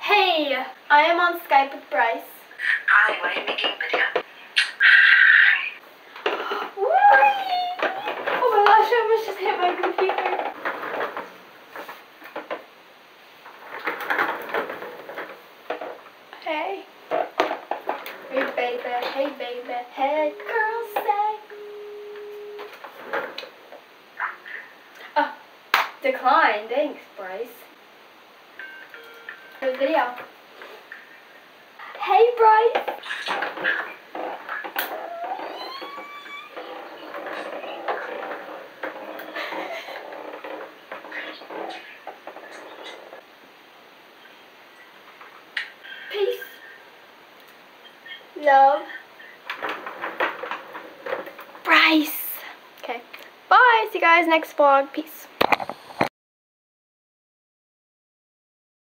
Hey, I am on Skype with Bryce. Hi, what are you making a video? Whee! Oh my gosh, I almost just hit my computer. Hey. Hey baby, hey baby, hey girl, say. Oh, decline, thanks Bryce. The video. Hey Bryce. Peace. Love. Bryce. Okay. Bye. See you guys next vlog. Peace.